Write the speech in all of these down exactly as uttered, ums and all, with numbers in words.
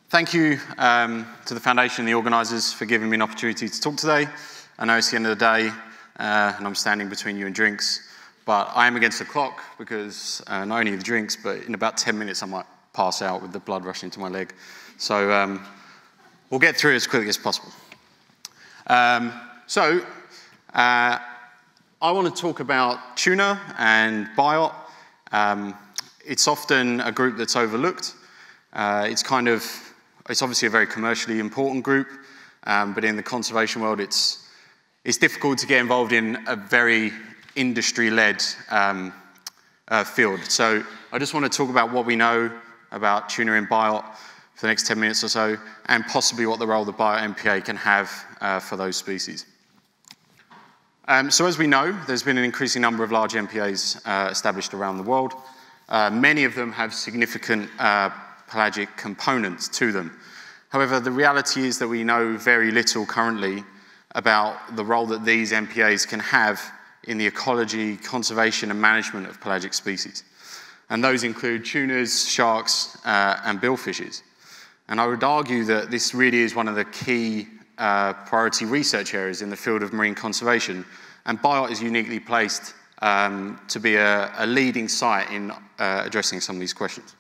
thank you um, to the Foundation and the organisers for giving me an opportunity to talk today. I know it's the end of the day, uh, and I'm standing between you and drinks, but I am against the clock because uh, not only the drinks, but in about ten minutes I might pass out with the blood rushing to my leg. So um, we'll get through as quickly as possible. Um, so, uh, I want to talk about Tuna and BIOT. Um, it's often a group that's overlooked. Uh, it's kind of, it's obviously a very commercially important group, um, but in the conservation world, it's, it's difficult to get involved in a very industry-led um, uh, field. So I just want to talk about what we know about Tuna and BIOT for the next ten minutes or so, and possibly what the role the BIOT M P A can have uh, for those species. Um, so as we know, there's been an increasing number of large M P As uh, established around the world. Uh, many of them have significant uh, pelagic components to them. However, the reality is that we know very little currently about the role that these M P As can have in the ecology, conservation, and management of pelagic species. And those include tunas, sharks, uh, and billfishes. And I would argue that this really is one of the key uh, priority research areas in the field of marine conservation. And BIOT is uniquely placed um, to be a, a leading site in uh, addressing some of these questions.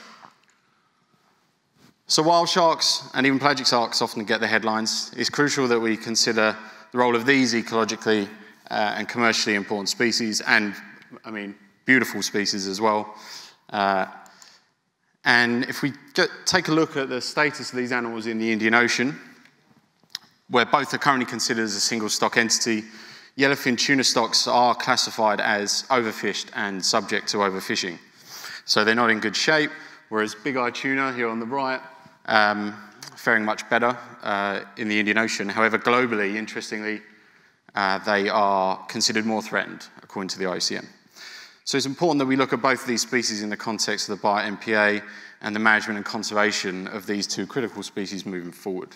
So while sharks and even pelagic sharks often get the headlines, it's crucial that we consider the role of these ecologically uh, and commercially important species, and, I mean, beautiful species as well. Uh, and if we get, take a look at the status of these animals in the Indian Ocean, where both are currently considered as a single stock entity, yellowfin tuna stocks are classified as overfished and subject to overfishing. So they're not in good shape, whereas big-eye tuna here on the right, um, faring much better uh, in the Indian Ocean. However, globally, interestingly, uh, they are considered more threatened, according to the I U C N. So it's important that we look at both of these species in the context of the BIOT M P A and the management and conservation of these two critical species moving forward.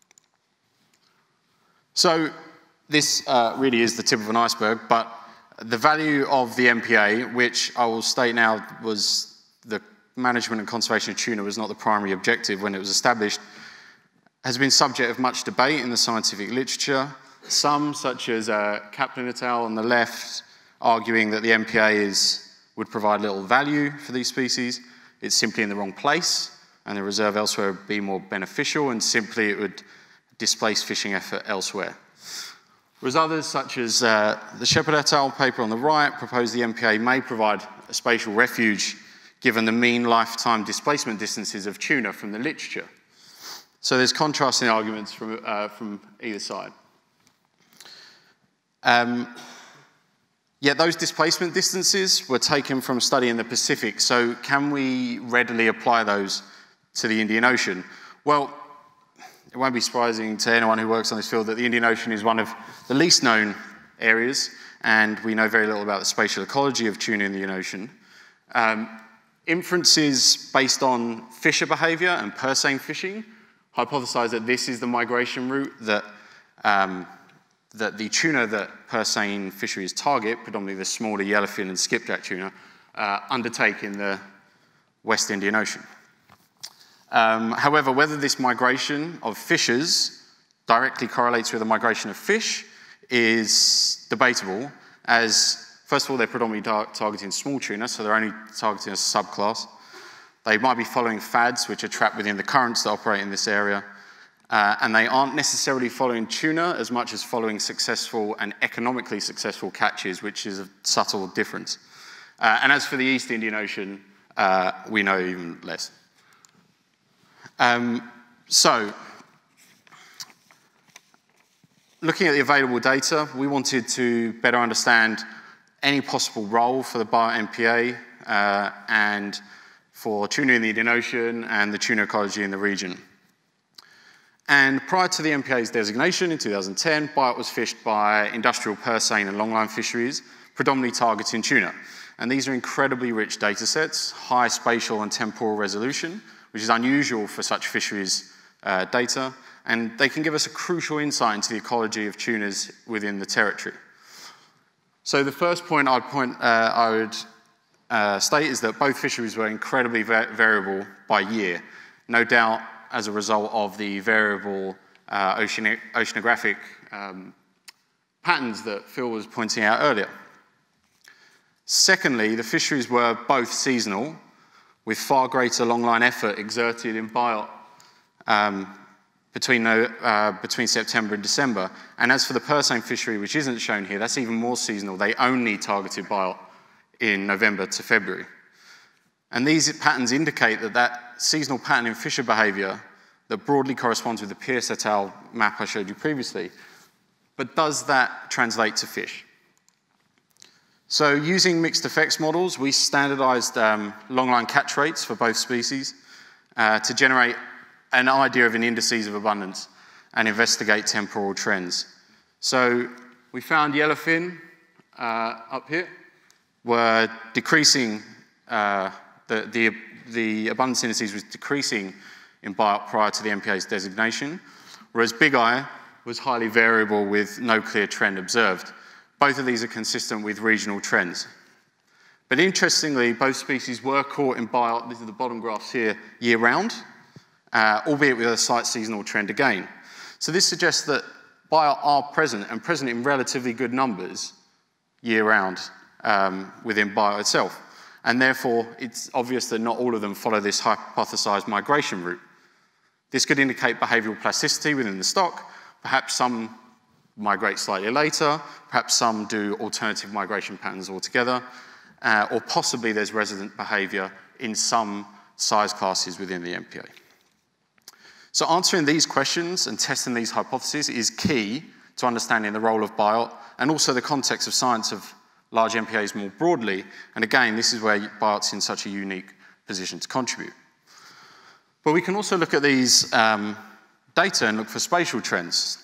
So this uh, really is the tip of an iceberg, but the value of the M P A, which I will state now was the management and conservation of tuna was not the primary objective when it was established, has been subject of much debate in the scientific literature. Some, such as uh, Kaplan et al. On the left, arguing that the M P A is, would provide little value for these species. It's simply in the wrong place, and the reserve elsewhere would be more beneficial, and simply it would displace fishing effort elsewhere. Whereas others, such as uh, the Shepherd et al. Paper on the right, propose the M P A may provide a spatial refuge given the mean lifetime displacement distances of tuna from the literature. So there's contrasting arguments from, uh, from either side. Um, Yet those displacement distances were taken from a study in the Pacific, so can we readily apply those to the Indian Ocean? Well, it won't be surprising to anyone who works on this field that the Indian Ocean is one of the least known areas, and we know very little about the spatial ecology of tuna in the Indian Ocean. Um, inferences based on fisher behaviour and purseine fishing hypothesize that this is the migration route that um, that the tuna that purseine fisheries target, predominantly the smaller yellowfin and skipjack tuna, uh, undertake in the West Indian Ocean. Um, however, whether this migration of fishers directly correlates with the migration of fish is debatable, as, first of all, they're predominantly tar targeting small tuna, so they're only targeting a subclass. They might be following fads, which are trapped within the currents that operate in this area. Uh, and they aren't necessarily following tuna as much as following successful and economically successful catches, which is a subtle difference. Uh, and as for the East Indian Ocean, uh, we know even less. Um, so, looking at the available data, we wanted to better understand any possible role for the BIOT M P A uh, and for tuna in the Indian Ocean and the tuna ecology in the region. And prior to the M P A's designation in two thousand ten, BIOT was fished by industrial purseine and longline fisheries, predominantly targeting tuna. And these are incredibly rich data sets, high spatial and temporal resolution, which is unusual for such fisheries uh, data, and they can give us a crucial insight into the ecology of tunas within the territory. So the first point I'd point, uh, I would uh, state is that both fisheries were incredibly va variable by year. No doubt, as a result of the variable uh, ocean oceanographic um, patterns that Phil was pointing out earlier. Secondly, the fisheries were both seasonal, with far greater longline effort exerted in BIOT um, between, uh, between September and December. And as for the purseine fishery, which isn't shown here, that's even more seasonal. They only targeted BIOT in November to February. And these patterns indicate that that seasonal pattern in fisher behaviour that broadly corresponds with the Pierce et al. Map I showed you previously. But does that translate to fish? So using mixed effects models, we standardized um, longline catch rates for both species uh, to generate an idea of an indices of abundance and investigate temporal trends. So we found yellowfin uh, up here were decreasing, uh, the, the, the abundance indices was decreasing in BIOT prior to the M P A's designation, whereas big eye was highly variable with no clear trend observed. Both of these are consistent with regional trends. But interestingly, both species were caught in BIOT, these are the bottom graphs here, year-round, uh, albeit with a slight seasonal trend again. So this suggests that BIOT are present, and present in relatively good numbers year-round um, within BIOT itself. And therefore, it's obvious that not all of them follow this hypothesized migration route. This could indicate behavioral plasticity within the stock. Perhaps some migrate slightly later, perhaps some do alternative migration patterns altogether, uh, or possibly there's resident behaviour in some size classes within the M P A. So answering these questions and testing these hypotheses is key to understanding the role of BIOT and also the context of science of large M P As more broadly. And again, this is where BIOT's in such a unique position to contribute. But we can also look at these um, data and look for spatial trends.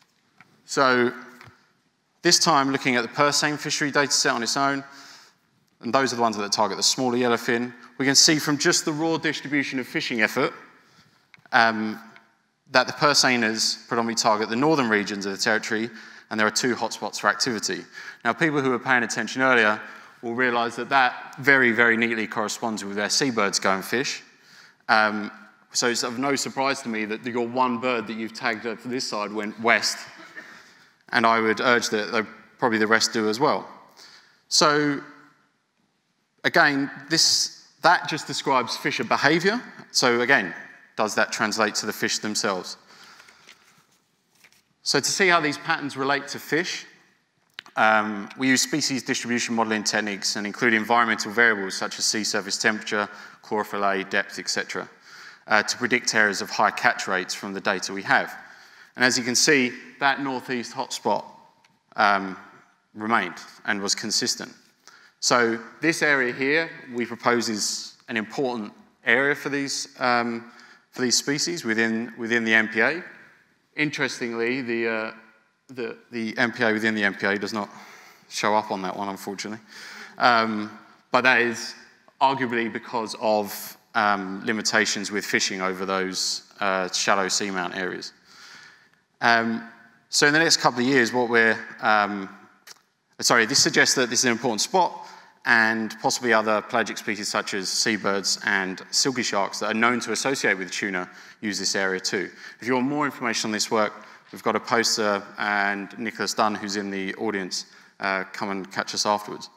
So this time looking at the purseine fishery data set on its own, and those are the ones that target the smaller yellowfin, we can see from just the raw distribution of fishing effort um, that the purseiners predominantly target the northern regions of the territory, and there are two hotspots for activity. Now, people who were paying attention earlier will realise that that very, very neatly corresponds with where seabirds go and fish. Um, so it's of no surprise to me that your one bird that you've tagged to this side went west. And I would urge that probably the rest do as well. So again, this, that just describes fisher behaviour. So again, does that translate to the fish themselves? So to see how these patterns relate to fish, um, we use species distribution modelling techniques and include environmental variables such as sea surface temperature, chlorophyll A, depth, et cetera, uh, to predict areas of high catch rates from the data we have. And as you can see, that northeast hotspot um, remained and was consistent. So this area here, we propose is an important area for these, um, for these species within, within the M P A. Interestingly, the, uh, the, the M P A within the M P A does not show up on that one, unfortunately. Um, but that is arguably because of um, limitations with fishing over those uh, shallow seamount areas. Um, so in the next couple of years, what we're, um, sorry, this suggests that this is an important spot and possibly other pelagic species such as seabirds and silky sharks that are known to associate with tuna use this area too. If you want more information on this work, we've got a poster and Nicholas Dunn, who's in the audience, uh, come and catch us afterwards.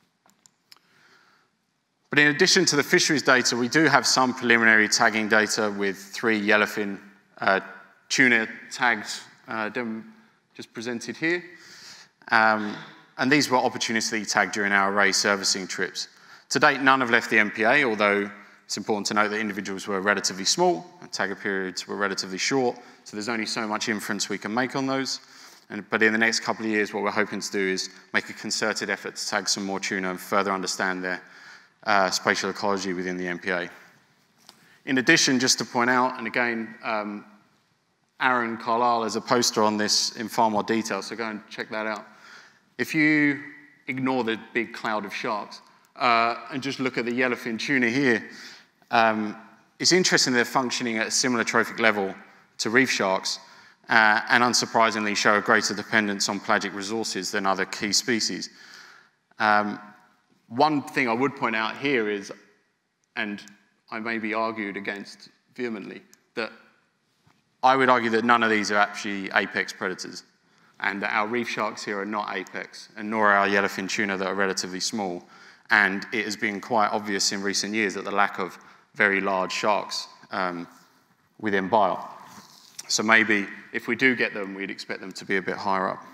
But in addition to the fisheries data, we do have some preliminary tagging data with three yellowfin uh, tuna tags uh, just presented here. Um, and these were opportunistically tagged during our array servicing trips. To date, none have left the M P A, although it's important to note that individuals were relatively small, and tagger periods were relatively short, so there's only so much inference we can make on those. And, but in the next couple of years, what we're hoping to do is make a concerted effort to tag some more tuna and further understand their uh, spatial ecology within the M P A. In addition, just to point out, and again, um, Aaron Carlisle has a poster on this in far more detail, so go and check that out. If you ignore the big cloud of sharks uh, and just look at the yellowfin tuna here, um, it's interesting they're functioning at a similar trophic level to reef sharks uh, and unsurprisingly show a greater dependence on pelagic resources than other key species. Um, one thing I would point out here is, and I may be argued against vehemently, that I would argue that none of these are actually apex predators, and that our reef sharks here are not apex, and nor are our yellowfin tuna that are relatively small. And it has been quite obvious in recent years that the lack of very large sharks um, within BIOT. So maybe if we do get them, we'd expect them to be a bit higher up.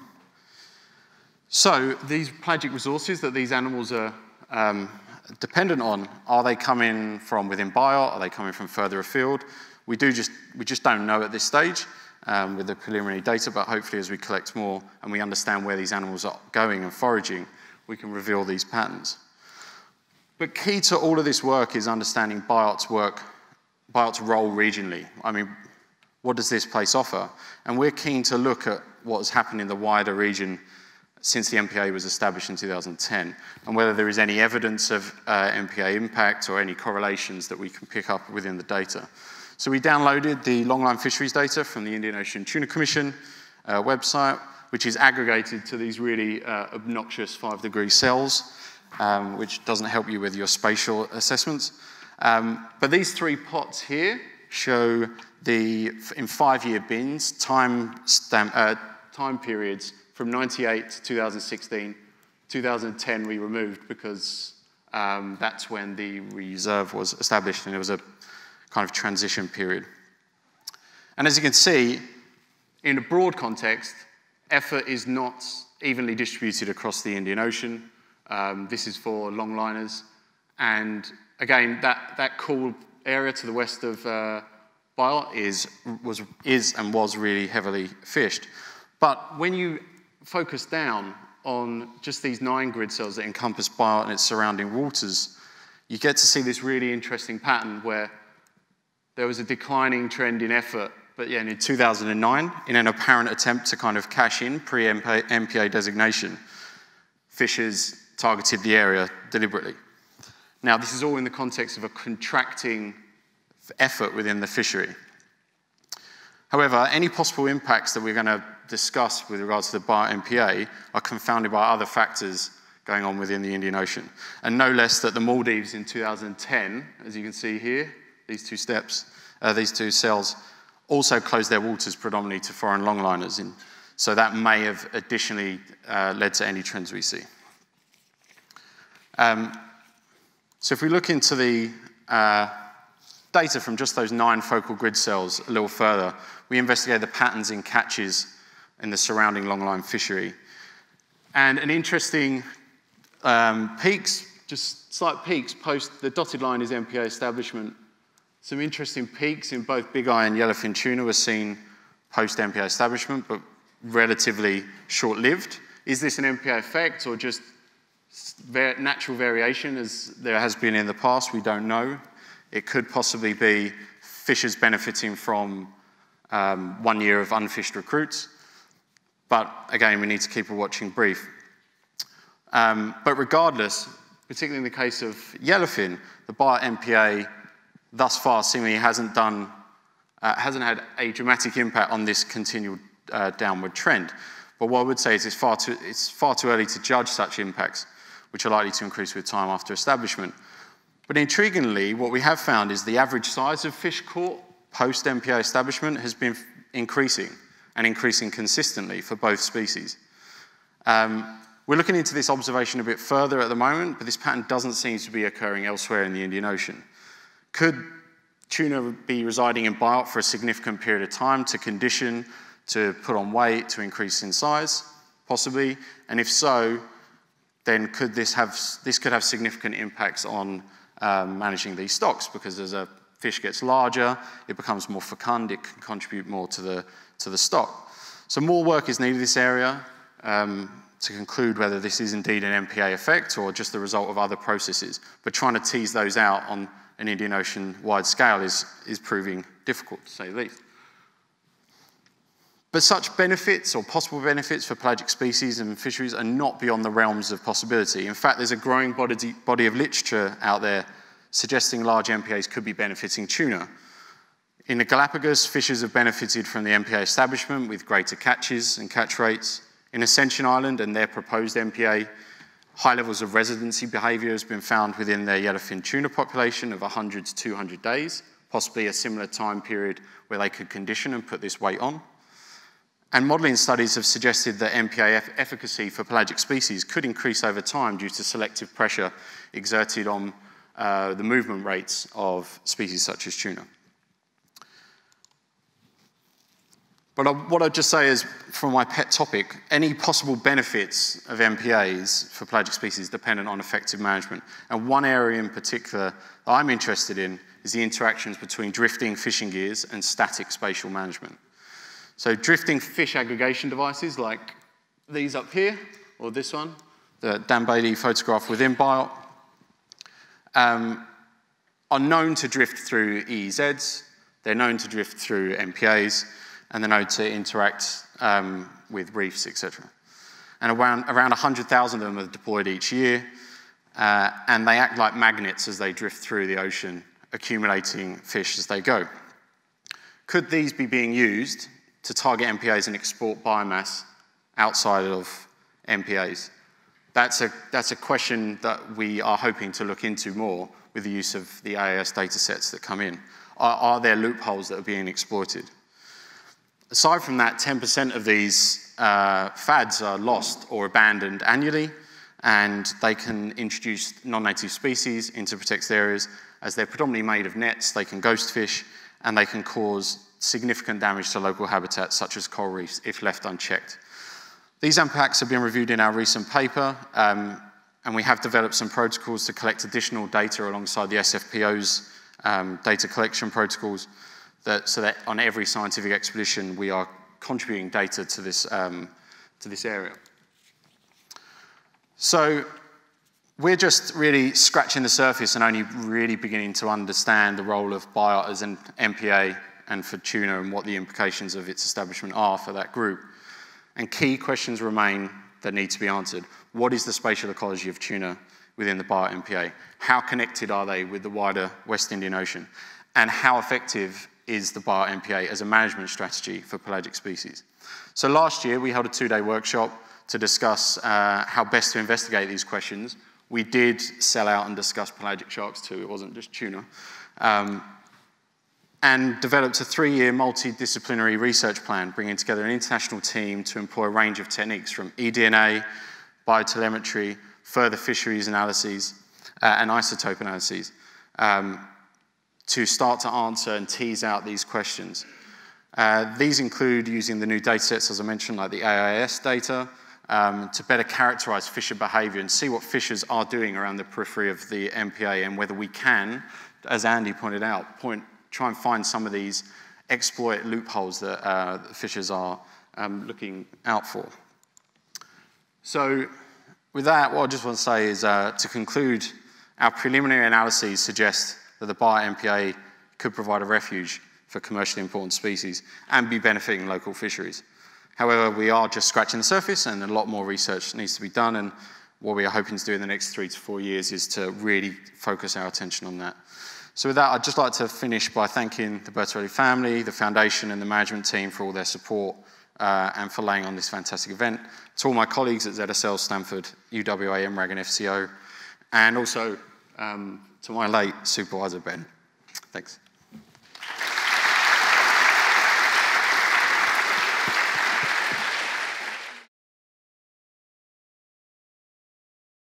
So these pelagic resources that these animals are um, dependent on, are they coming from within BIOT? Are they coming from further afield? We, do just, we just don't know at this stage um, with the preliminary data, but hopefully as we collect more and we understand where these animals are going and foraging, we can reveal these patterns. But key to all of this work is understanding BIOT's work, BIOT's role regionally. I mean, what does this place offer? And we're keen to look at what has happened in the wider region since the M P A was established in two thousand ten, and whether there is any evidence of uh, M P A impact or any correlations that we can pick up within the data. So we downloaded the longline fisheries data from the Indian Ocean Tuna Commission uh, website, which is aggregated to these really uh, obnoxious five degree cells, um, which doesn't help you with your spatial assessments. Um, but these three pots here show the, in five-year bins, time, stamp, uh, time periods from ninety-eight to two thousand sixteen. two thousand ten we removed because um, that's when the reserve was established, and it was a kind of transition period. And as you can see, in a broad context, effort is not evenly distributed across the Indian Ocean. Um, this is for longliners. And again, that, that cool area to the west of uh, BIOT is, was, is and was really heavily fished. But when you focus down on just these nine grid cells that encompass BIOT and its surrounding waters, you get to see this really interesting pattern where there was a declining trend in effort, but yeah, in two thousand nine, in an apparent attempt to kind of cash in pre-M P A designation, fishers targeted the area deliberately. Now, this is all in the context of a contracting effort within the fishery. However, any possible impacts that we're going to discuss with regards to the BIOT M P A are confounded by other factors going on within the Indian Ocean. And no less that the Maldives in two thousand ten, as you can see here, these two steps, uh, these two cells, also closed their waters predominantly to foreign longliners. In, so that may have additionally uh, led to any trends we see. Um, so if we look into the uh, data from just those nine focal grid cells a little further, we investigate the patterns in catches in the surrounding longline fishery. And an interesting um, peaks, just slight peaks post, the dotted line is M P A establishment. Some interesting peaks in both big eye and yellowfin tuna were seen post-M P A establishment, but relatively short-lived. Is this an M P A effect or just natural variation as there has been in the past? We don't know. It could possibly be fishers benefiting from um, one year of unfished recruits. But again, we need to keep a watching brief. Um, but regardless, particularly in the case of yellowfin, the BIOT M P A thus far seemingly hasn't done, uh, hasn't had a dramatic impact on this continual uh, downward trend. But what I would say is it's far, too, it's far too early to judge such impacts, which are likely to increase with time after establishment. But intriguingly, what we have found is the average size of fish caught post-M P A establishment has been increasing, and increasing consistently for both species. Um, we're looking into this observation a bit further at the moment, but this pattern doesn't seem to be occurring elsewhere in the Indian Ocean. Could tuna be residing in BIOT for a significant period of time to condition, to put on weight, to increase in size? Possibly. And if so, then could this have, this could have significant impacts on um, managing these stocks, because as a fish gets larger, it becomes more fecund, it can contribute more to the, to the stock. So more work is needed in this area um, to conclude whether this is indeed an M P A effect or just the result of other processes. But trying to tease those out on an Indian Ocean-wide scale is, is proving difficult, to say the least. But such benefits or possible benefits for pelagic species and fisheries are not beyond the realms of possibility. In fact, there's a growing body, body of literature out there suggesting large M P As could be benefiting tuna. In the Galapagos, fishers have benefited from the M P A establishment with greater catches and catch rates. In Ascension Island and their proposed M P A, high levels of residency behaviour has been found within their yellowfin tuna population of one hundred to two hundred days possibly a similar time period where they could condition and put this weight on. And modelling studies have suggested that M P A efficacy for pelagic species could increase over time due to selective pressure exerted on uh, the movement rates of species such as tuna. But I, what I'd just say is, from my pet topic, any possible benefits of M P As for pelagic species dependent on effective management. And one area in particular that I'm interested in is the interactions between drifting fishing gears and static spatial management. So drifting fish aggregation devices like these up here, or this one, the Dan Bailey photograph within BIOT, um, are known to drift through E E Zs, they're known to drift through M P As, and they're known to interact um, with reefs, et cetera. And around, around one hundred thousand of them are deployed each year, uh, and they act like magnets as they drift through the ocean, accumulating fish as they go. Could these be being used to target M P As and export biomass outside of M P As? That's a, that's a question that we are hoping to look into more with the use of the A A S data sets that come in. Are, are there loopholes that are being exploited? Aside from that, ten percent of these uh, fads are lost or abandoned annually, and they can introduce non-native species into protected areas. As they're predominantly made of nets, they can ghost fish, and they can cause significant damage to local habitats such as coral reefs if left unchecked. These impacts have been reviewed in our recent paper, um, and we have developed some protocols to collect additional data alongside the S F P O's um, data collection protocols, that, so that on every scientific expedition we are contributing data to this, um, to this area. So we're just really scratching the surface and only really beginning to understand the role of BIOT as an M P A and for tuna and what the implications of its establishment are for that group. And key questions remain that need to be answered. What is the spatial ecology of tuna within the BIOT M P A? How connected are they with the wider West Indian Ocean? And how effective is the BIOT M P A as a management strategy for pelagic species? So last year we held a two-day workshop to discuss uh, how best to investigate these questions. We did sell out and discuss pelagic sharks too, it wasn't just tuna. Um, and developed a three-year multidisciplinary research plan, bringing together an international team to employ a range of techniques from e D N A, biotelemetry, further fisheries analyses, uh, and isotope analyses, um, to start to answer and tease out these questions. Uh, these include using the new data sets, as I mentioned, like the A I S data, um, to better characterize fisher behavior and see what fishers are doing around the periphery of the M P A, and whether we can, as Andy pointed out, point, try and find some of these exploit loopholes that uh, the fishers are um, looking out for. So with that, what I just want to say is, uh, to conclude, our preliminary analyses suggest that the BIOT M P A could provide a refuge for commercially important species and be benefiting local fisheries. However, we are just scratching the surface and a lot more research needs to be done, and what we are hoping to do in the next three to four years is to really focus our attention on that. So with that, I'd just like to finish by thanking the Bertarelli family, the foundation and the management team for all their support uh, and for laying on this fantastic event. To all my colleagues at Z S L, Stanford, U W A, M RAG and F C O, and also um, to my late supervisor, Ben. Thanks.